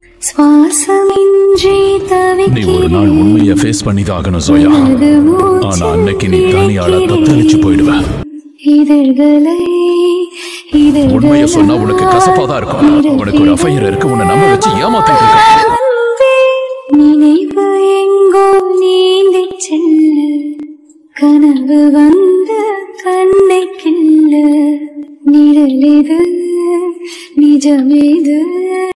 நீ ஒரு நாள் உண்மையை ஃபேஸ் பண்ணிதான் ஆகணும் சோயா. ஆனா அன்னைக்கு நீ தனியாள தத்தளிச்சு போயிடுவ. உண்மையை சொன்னா உனக்கு கசப்பாதான் இருக்கும். உனக்கு ஒரு அஃபையர் இருக்கு, உன்னை நம்ப வச்சு ஏமாத்திட்டு இருக்க. நினைவு எங்கோ நீந்தி செல்ல, கனவு வந்து கண்ணை கிள்ள, நிழலிது நிஜமேது.